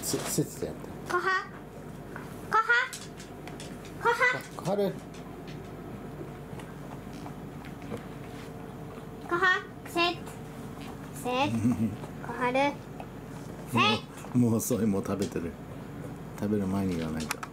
節でやって。 こはこはこは小春。 こはせっ小春せっもう遅い、もう食べてる。食べる前に言わないと。